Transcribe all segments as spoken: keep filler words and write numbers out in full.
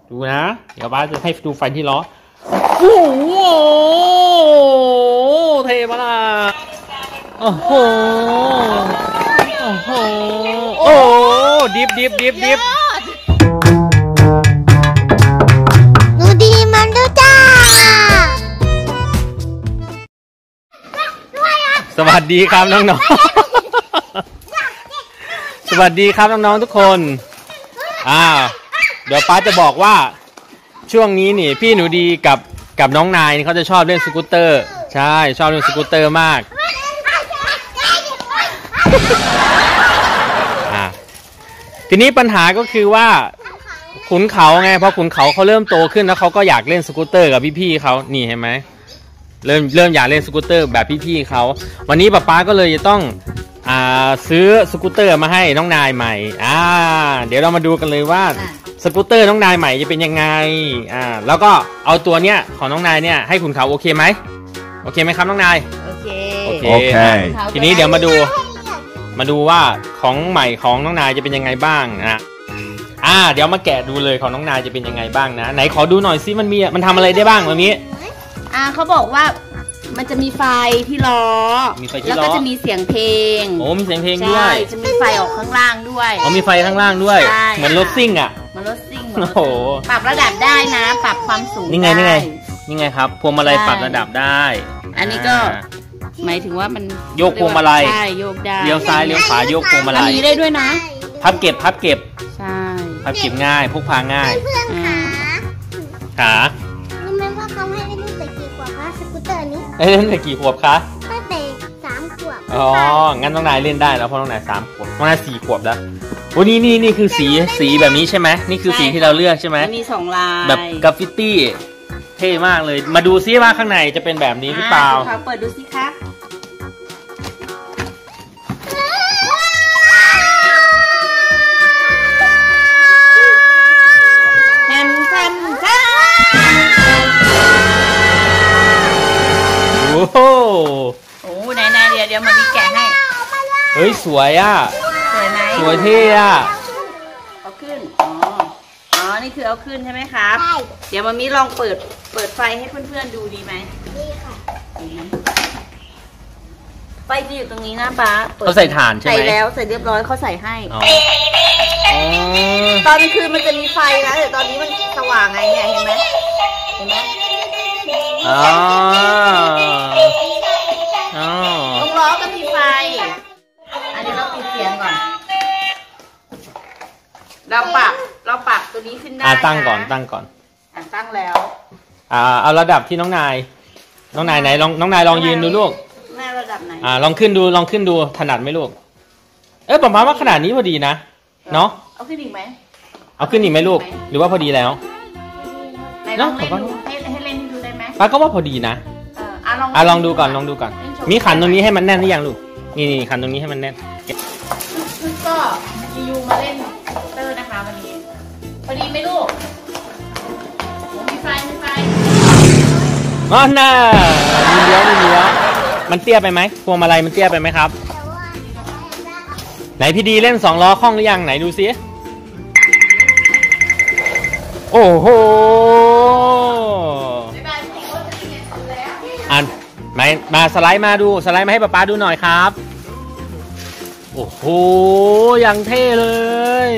ดูนะเดี๋ยวป้าจะให้ดูไฟที่ล้อโอ้โหเท่ปะล่ะโอ้โหโอ้โหโอ้ดิบดิบดิบดิบหนูดีมันดูจ้าสวัสดีครับน้องๆสวัสดีครับน้องๆทุกคนอ่าเดี๋ยวป้าจะบอกว่าช่วงนี้นี่พี่หนูดีกับกับน้องนายเขาจะชอบเล่นสกูตเตอร์ใช่ชอบเล่นสกูตเตอร์มากอ่าทีนี้ปัญหาก็คือว่าขุนเขาไงพอขุนเขาเขาเริ่มโตขึ้นแล้วเขาก็อยากเล่นสกูตเตอร์กับพี่ๆเขานี่เห็นไหมเริ่มเริ่มอยากเล่นสกูตเตอร์แบบพี่ๆเขาวันนี้ป๊าป๊าก็เลยจะต้องอ่าซื้อสกูตเตอร์มาให้น้องนายใหม่อ่าเดี๋ยวเรามาดูกันเลยว่าสกูตเตอร์น้องนายใหม่จะเป็นยังไงอ่าแล้วก็เอาตัวเนี้ยของน้องนายเนี่ยให้คุณเขาโอเคไหมโอเคไหมครับน้องนายโอเคโอเคทีนี้เดี๋ยวมาดูมาดูว่าของใหม่ของน้องนายจะเป็นยังไงบ้างนะอ่าเดี๋ยวมาแกะดูเลยของน้องนายจะเป็นยังไงบ้างนะไหนขอดูหน่อยซิมันมีมันทำอะไรได้บ้างวันนี้อ่าเขาบอกว่ามันจะมีไฟที่ล้อแล้วก็จะมีเสียงเพลงโอ้มีเสียงเพลงด้วยใช่จะมีไฟออกข้างล่างด้วยอ๋อมีไฟข้างล่างด้วยเหมือนรถซิ่งอ่ะเหมือนรถซิ่งโอ้โหปรับระดับได้นะปรับความสูงนี่ไงนี่ไงนี่ไงครับพวงมาลัยปรับระดับได้อันนี้ก็หมายถึงว่ามันโยกพวงมาลัยใช่โยกได้เลี้ยวซ้ายเลี้ยวขวาโยกพวงมาลัยอันนี้ได้ด้วยนะพับเก็บพับเก็บใช่พับเก็บง่ายพกพาง่ายเพื่อนขาขารู้ไหมว่าเขาให้เล่นแต่กี่ขวบคะสกูตเตอร์นี้เล่นแต่กี่ขวบคะตั้งแต่สามขวบอ๋องั้นน้องนายเล่นได้แล้วเพราะน้องนายสามขวบน้องนายสี่ขวบแล้ววันนี้นี่นี่คือสีสีแบบนี้ใช่ไหมนี่คือสีที่เราเลือกใช่ไหมมีสองลายแบบกราฟฟิตี้เท่มากเลยมาดูซิว่าข้างในจะเป็นแบบนี้หรือเปล่าเปิดดูสิคะแฮมแฮมแฮมโอ้โหโอ้ไหนไหนเดี๋ยวเดี๋ยวมามีแกะให้เฮ้ยสวยอ่ะสวยไหมสวยเท่อะเอาขึ้นอ๋ออ๋อนี่คือเอาขึ้นใช่ไหมครับใช่เดี๋ยวมามีลองเปิดเปิดไฟให้เพื่อนๆดูดีไหมดีค่ะไฟจะอยู่ตรงนี้นะป้าเขาใส่ถ่านใช่ไหมใส่แล้วใส่เรียบร้อยเขาใส่ให้ตอนคืนมันจะมีไฟนะแต่ตอนนี้มันสว่างไงเนี่ยเห็นไหมเห็นไหมอ๋ออ๋อตรงล้อก็มีไฟอันนี้เราปิดเสียงก่อนเราปรับเราปรับตัวนี้ขึ้นได้ตั้งก่อนตั้งก่อนตั้งแล้วอ่าเอาระดับที่น้องนายน้องนายไหนลองน้องนายลองยืนดูลูกแม่ระดับไหนอ่าลองขึ้นดูลองขึ้นดูถนัดไหมลูกเออประมาณว่าขนาดนี้พอดีนะเนาะเอาขึ้นอีกไหมเอาขึ้นอีกไหมลูกหรือว่าพอดีแล้วเนาะให้ให้เล่นให้ดูได้ไหมป้าก็ว่าพอดีนะอ่าลองดูก่อนลองดูก่อนมีขันตรงนี้ให้มันแน่นหรือยังลูกนี่นี่ขันตรงนี้ให้มันแน่นก็ยูมาเล่นเตอร์นะคะวันนี้พอดีไหมลูกมีไฟมีไฟอ๋อน่ามีเลี้ยวมีเลี้ยวมันเตี้ยไปไหมพวงมาลัยมันเตี้ยไปไหมครับไหนพี่ดีเล่นสองล้อคล่องหรือยังไหนดูซิโอ้โหอ่านมามาสไลด์มาดูสไลด์มาให้ป๊าป๊าดูหน่อยครับโอ้โหยังเท่เลย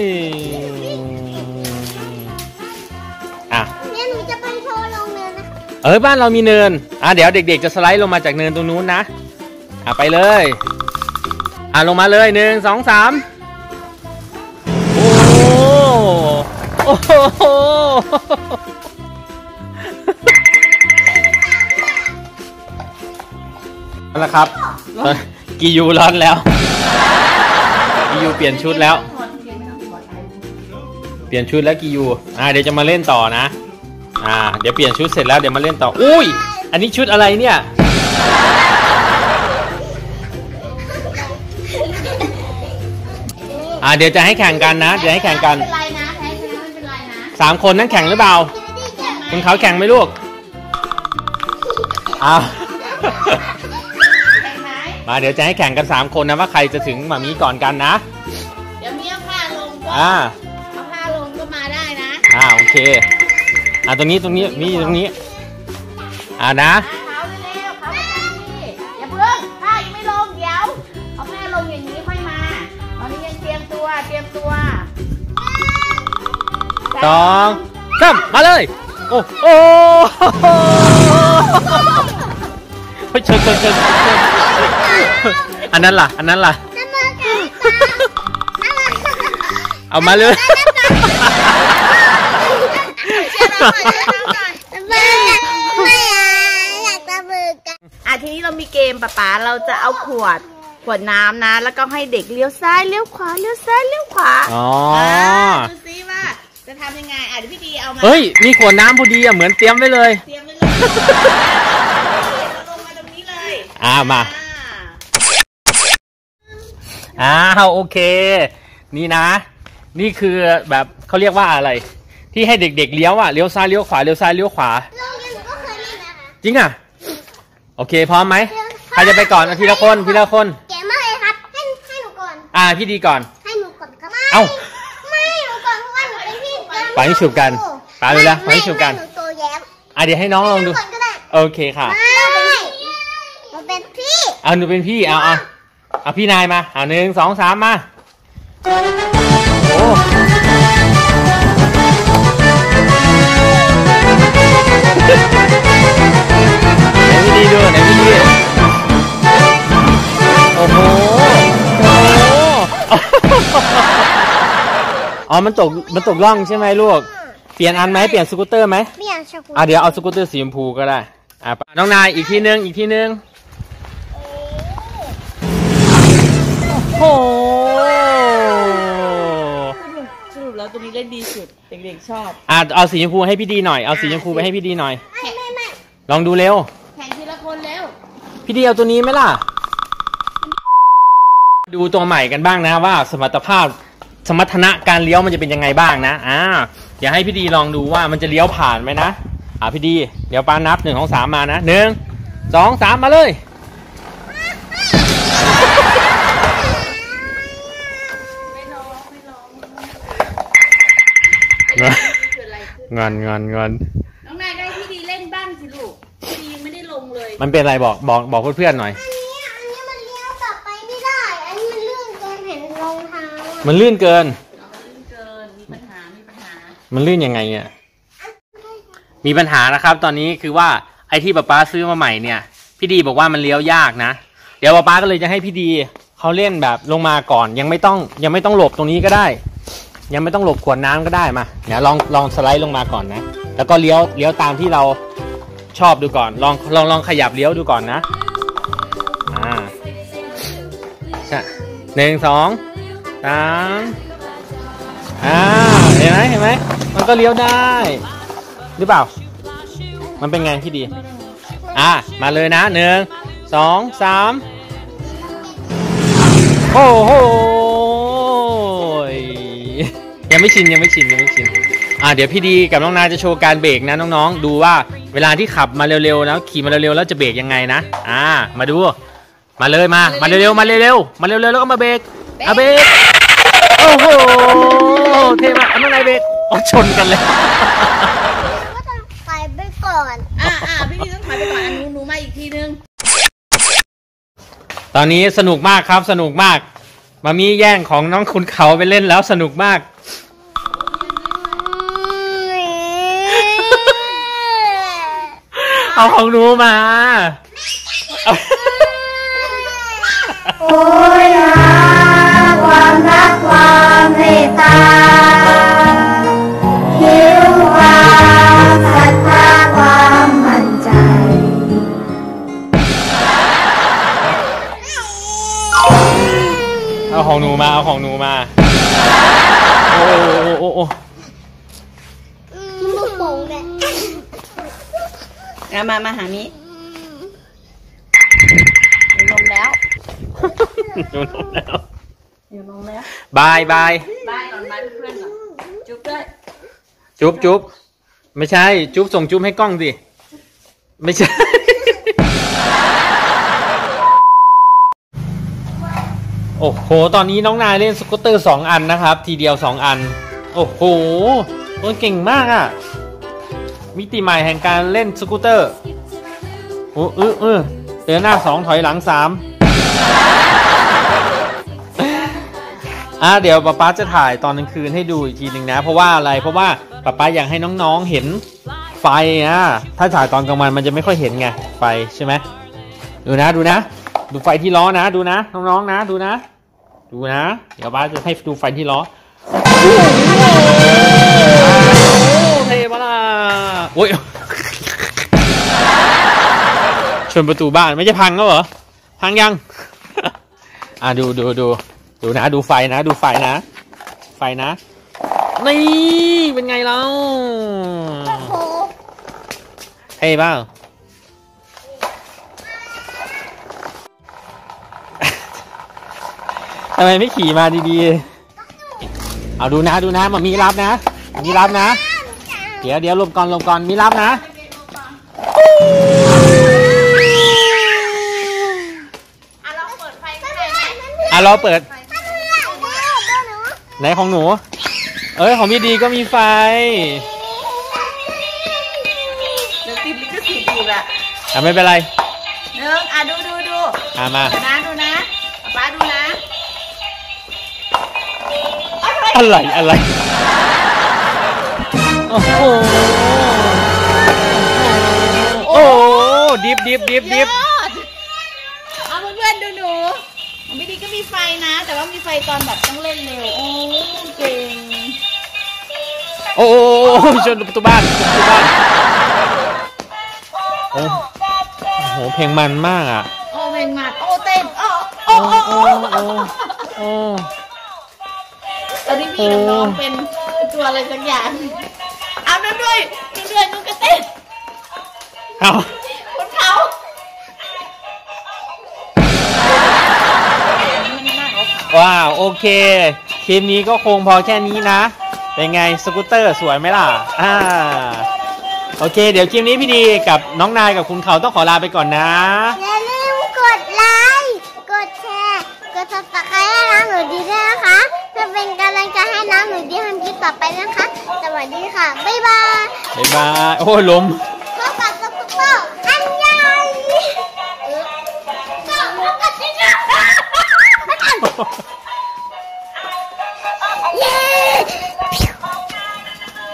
อ่ะเนี่ยหนูจะไปโชว์ลงเนินนะเออบ้านเรามีเนินอ่ะเดี๋ยวเด็กๆจะสไลด์ลงมาจากเนินตรงนู้นนะอ่ะไปเลยอ่ะลงมาเลยหนึ่งสองสามโอ้โหนั่นแหละครับกิยูร้อนแล้วกิยูเปลี่ยนชุดแล้วเปลี่ยนชุดแล้วกิยูอ่าเดี๋ยวจะมาเล่นต่อนะอ่าเดี๋ยวเปลี่ยนชุดเสร็จแล้วเดี๋ยวมาเล่นต่ออุ้ยอันนี้ชุดอะไรเนี่ยอ่าเดี๋ยวจะให้แข่งกันนะเดี๋ยวให้แข่งกันสามคนนั้นแข่งหรือเปล่าคุณเขาแข่งไหมลูกอ้าวมาเดี๋ยวจะให้แข่งกันสามคนนะว่าใครจะถึงหมามีก่อนกันนะเดี๋ยวมีเอาผ้าลงก็อ่าเอาผ้าลงก็มาได้นะอ่าโอเคอ่ะตรงนี้ตรงนี้นี่ตรงนี้อ่ะนะเขาเร็วๆเขาไปทางนี้อย่าเพิ่งถ้ายังไม่ลงเดี๋ยวเอาแม่ลงอย่างนี้ค่อยมาตอนนี้ยังเตรียมตัวเตรียมตัวสองสามมาเลยโอ้โหเฮ้ยเชิญเชิญเชิญอันนั้นล่ะอันนั้นล่ะเอามาเลยอ่ะทีนี้เรามีเกมป๊าป๊าเราจะเอาขวดขวดน้ำนะแล้วก็ให้เด็กเลี้ยวซ้ายเลี้ยวขวาเลี้ยวซ้ายเลี้ยวขวาอ๋อดูซิว่าจะทำยังไงอ่ะเดี๋ยวพี่ดีเอามาเฮ้ยมีขวดน้ำพอดีอ่ะเหมือนเตรียมไว้เลยเตรียมไว้เลยลงมาตรงนี้เลยอ่ามาอ้าวโอเคนี่นะนี่คือแบบเขาเรียกว่าอะไรที่ให้เด็กๆเลี้ยวอ่ะเลี้ยวซ้ายเลี้ยวขวาเลี้ยวซ้ายเลี้ยวขวาจริงอ่ะโอเคพร้อมไหมใครจะไปก่อนทีละคนทีละคนเก๋มากเลยครับให้ให้หนูก่อนอ่าพี่ดีก่อนให้หนูก่อนครับเอ้าไม่หนูก่อนเพราะว่าหนูเป็นพี่ไปให้ฉุบกันไปเลยละไปให้ฉุบกันหนูโตแย้มอ่ะเดี๋ยวให้น้องลองดูก่อนก็ได้โอเคค่ะไม่หนูเป็นพี่เอาหนูเป็นพี่เอาเอาเอาพี่นายมาเอาหนึ่งสองสามมาโอ้ไหนพี่ดีดูไหนพี่ดีโอ้โหโอ้โหอ๋อมันตกมันตกล่องใช่ไหมลูกเปลี่ยนอันไหมเปลี่ยนสกูตเตอร์ไหมเปลี่ยนสกูตอ่ะเดี๋ยวเอาสกูตเตอร์สีชมพูก็ได้อ่ะน้องนายอีกทีนึงอีกทีนึงโอ้โหสรุปแล้วตัวนี้เล่นดีสุดเด็กๆชอบอ่ะเอาสีชมพูให้พี่ดีหน่อยเอาสีชมพูไปให้พี่ดีหน่อยไม่ไม่ไม่ลองดูเร็วแข่งทีละคนเร็วพี่ดีเอาตัวนี้ไหมล่ะดูตัวใหม่กันบ้างนะว่าสมรรถภาพสมรรถนะการเลี้ยวมันจะเป็นยังไงบ้างนะอ่าเดี๋ยวให้พี่ดีลองดูว่ามันจะเลี้ยวผ่านไหมนะอ่ะพี่ดีเดี๋ยวป้านับหนึ่งของสามมานะหนึ่งสองสามมาเลยงอนงอนงอนน้องนายได้พี่ดีเล่นบ้างสิลูกพี่ดียังไม่ได้ลงเลยมันเป็นอะไรบอกบอกบอกเพื่อนๆหน่อยอันนี้อันนี้มันเลี้ยวกลับไปไม่ได้ อันนี้มันลื่นเกินเห็นรองเท้าอะมันลื่นเกินน้องลื่นเกินมีปัญหามีปัญหามันลื่นยังไงเนี่ยมีปัญหานะครับ ตอนนี้คือว่าไอ้ที่ป๊าป๊าซื้อมาใหม่เนี่ยพี่ดีบอกว่ามันเลี้ยวยากนะเดี๋ยวป๊าป๊าก็เลยจะให้พี่ดีเขาเล่นแบบลงมาก่อนยังไม่ต้องยังไม่ต้องหลบตรงนี้ก็ได้ยังไม่ต้องหลบขวดน้ำก็ได้มาเดี๋ยวลองลองสไลด์ลงมาก่อนนะแล้วก็เลี้ยวเลี้ยวตามที่เราชอบดูก่อนลองลองลองขยับเลี้ยวดูก่อนนะอ่าใช่หนึ่งสองสามอ่าเห็นไหมเห็นไหมมันก็เลี้ยวได้หรือเปล่ามันเป็นไงพี่ดีอ่ามาเลยนะหนึ่งสองสามโอ้โหยังไม่ชินยังไม่ชินยังไม่ชินอ่าเดี๋ยวพี่ดีกับน้องนายจะโชว์การเบรกนะน้องๆดูว่าเวลาที่ขับมาเร็วๆแล้วขี่มาเร็วๆแล้วจะเบรกยังไงนะอ่ามาดูมาเลยมามาเร็วๆมาเร็วๆมาเร็วๆแล้วก็มาเบรกเอาเบรกโอ้โหเท่มากน้องนายเบรกอ๋อชนกันเลยก็ต้องไปไปก่อนอ่าอ่าพี่ดีต้องถอยไปก่อนอันนู้นหนูมาอีกทีนึงตอนนี้สนุกมากครับสนุกมากมามีแย่งของน้องคุณเขาไปเล่นแล้วสนุกมากเอาของหนูมาโอ้ยนะความรักความเมตตาหิวความศรัทธาความมั่นใจเอาของหนูมาเอาของหนูมาโอ้โอ้โอ้โอ้ลูกโป่งเนี่ยอ่ะมามาหามิอยู่นมแล้วอยู่นมแล้วอยู่นมแล้วบายบายบายก่อนบายเพื่อนๆก่อนจุ๊บด้วยจุ๊บจุ๊บไม่ใช่จุ๊บส่งจุ๊บให้กล้องสิไม่ใช่ โอ้โหตอนนี้น้องนายเล่นสกูตเตอร์สองอันนะครับทีเดียวสองอันโอ้โหตัวเก่งมากอ่ะมิติใหม่แห่งการเล่นสกูตเตอร์โอ้เออเออเดินหน้าสองถอยหลังสามอ่ะเดี๋ยวป๊าป๊าจะถ่ายตอนกลางคืนให้ดูอีกทีหนึ่งนะเพราะว่าอะไรเพราะว่าป๊าป๊าอยากให้น้องๆเห็นไฟอ่ะถ้าถ่ายตอนกลางวันมันจะไม่ค่อยเห็นไงไฟใช่ไหมดูนะดูนะดูไฟที่ล้อนะดูนะน้องๆนะดูนะดูนะเดี๋ยวป๊าจะให้ดูไฟที่ล้อเท่ปะล่ะโอ้ยชนประตูบ้านไม่จะพังแล้วเหรอพังยังอ่ะดูดูดูดูนะดูไฟนะดูไฟนะไฟนะนี่เป็นไงเราเท่เปล่าทำไมไม่ขี่มาดีๆเอาดูนะดูนะมามีรับนะมีรับนะเดี๋ยวเดี๋ยวลมก่อนลมก่อนมีรับนะอ่ะเราเปิดไหนของหนูเอ้ยของพี่ดีก็มีไฟเดี๋ยวติดลิขสิทธิ์อีกอะอ่ะไม่เป็นไรหนึ่งอ่ะดูดูดูอ่ะมาดูนะดูนะป้าดูนะอะไรอะไรโอ้โหโอ้ดิบดิบดิบดิบเอาเพื่อนๆดูหนูของพี่ดีก็มีไฟนะแต่ว่ามีไฟตอนแบบต้องเล่นเร็วโอ้เก่งโอ้ชนประตูบ้านประตูบ้านโอ้โหเพลงมันมากอ่ะโอ้เพลงมันโอ้เต้นโอ้โอ้โอ้โอ้โอ้ตอนนี้พี่น้องเป็นตัวอะไรสักอย่างเอานั่นด้วยนั่นด้วยนุ่งกระเต้นเอาคนเขาว้าวโอเคคลิปนี้ก็คงพอแค่นี้นะเป็นไงสกูตเตอร์สวยไหมล่ะอ่าโอเคเดี๋ยวคลิปนี้พี่ดีกับน้องนายกับคุณเขาต้องขอลาไปก่อนนะอย่าลืมกดไลค์กดแชร์กดซับสไครต์ให้น้องหนูดีด้วยนะคะเพื่อเป็นกำลังใจให้น้องหนูดีทำคลิปต่อไปนะคะสวัสดีค่ะบ๊ายบายบ๊ายบายโอ้ล้มพบกับสกูตเตอร์อันใหญ่ก็พบกับจริงๆ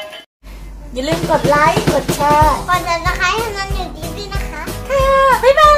อย่าลืมกดไลค์ กดแชร์กดซับสไครต์ให้น้องหนูดีด้วยนะคะค่ะบ๊ายบาย